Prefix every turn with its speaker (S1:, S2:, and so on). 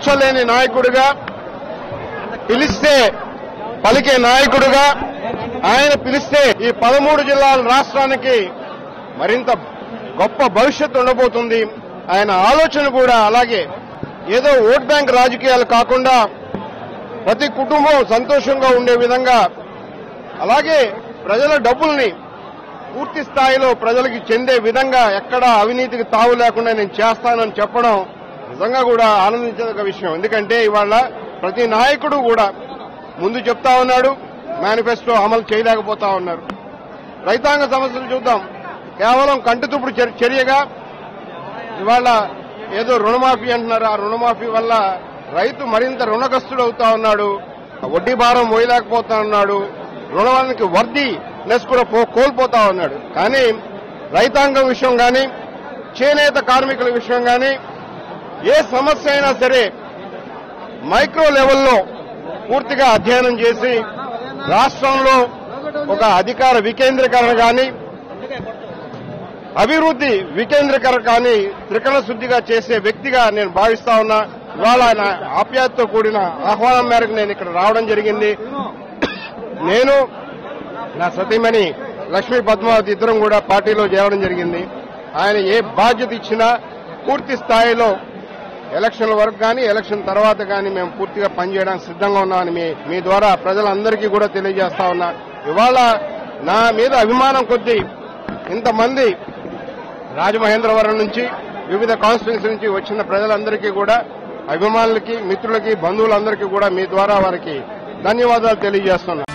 S1: మచ్చలేని నాయకుడిగా, పిలిస్తే పలికే నాయకుడిగా, ఆయన పిలిస్తే ఈ 13 జిల్లాల రాష్ట్రానికి మరింత గొప్ప భవిష్యత్తు ఉండబోతుంది. ఆయన ఆలోచన కూడా అలాగే. ఏదో ఓట్ బ్యాంక్ రాజకీయాలు కాకుండా ప్రతి కుటుంబం సంతోషంగా ఉండే విధంగా, అలాగే ప్రజల డబ్బుల్ని పూర్తి స్థాయిలో ప్రజలకి చెందే విధంగా ఎక్కడా అవినీతికి తావు లేకుండా నేను చేస్తానని చెప్పడం నిజంగా కూడా ఆనందించదగ్గ విషయం. ఎందుకంటే ఇవాళ ప్రతి నాయకుడు కూడా ముందు చెప్తా ఉన్నాడు, మేనిఫెస్టో అమలు చేయలేకపోతా ఉన్నారు. రైతాంగ సమస్యలు చూద్దాం. కేవలం కంటితుప్పుడు చర్యగా ఇవాళ ఏదో రుణమాఫీ అంటున్నారు. ఆ రుణమాఫీ వల్ల రైతు మరింత రుణగ్రస్తుడు అవుతా ఉన్నాడు, వడ్డీ భారం మోయలేకపోతా ఉన్నాడు, రుణానికి వర్దీనెస్ కూడా కోల్పోతా ఉన్నాడు. కానీ రైతాంగం విషయం కానీ, చేనేత కార్మికుల విషయం కానీ, ఏ సమస్య అయినా సరే మైక్రో లెవెల్లో పూర్తిగా అధ్యయనం చేసి రాష్ట్రంలో ఒక అధికార వికేంద్రీకరణ కానీ, అభివృద్ధి వికేంద్రీకరణ కానీ త్రికరణ శుద్ధిగా చేసే వ్యక్తిగా నేను భావిస్తా ఉన్నా. ఇవాళ ఆయన ఆప్యాయతతో కూడిన ఆహ్వానం మేరకు నేను ఇక్కడ రావడం జరిగింది. నేను నా సతీమణి లక్ష్మీ పద్మావతి ఇద్దరం కూడా పార్టీలో చేరడం జరిగింది. ఆయన ఏ బాధ్యత ఇచ్చినా పూర్తి స్థాయిలో ఎలక్షన్ల వరకు కానీ, ఎలక్షన్ తర్వాత కానీ మేము పూర్తిగా పనిచేయడానికి సిద్ధంగా ఉన్నామని మీ ద్వారా ప్రజలందరికీ కూడా తెలియజేస్తా ఉన్నా. ఇవాళ నా మీద అభిమానం కొద్దీ ఇంతమంది రాజమహేంద్రవరం నుంచి, వివిధ కాన్స్టిట్యున్సీ నుంచి వచ్చిన ప్రజలందరికీ కూడా, అభిమానులకి, మిత్రులకి, బంధువులందరికీ కూడా మీ ద్వారా వారికి ధన్యవాదాలు తెలియజేస్తున్నా.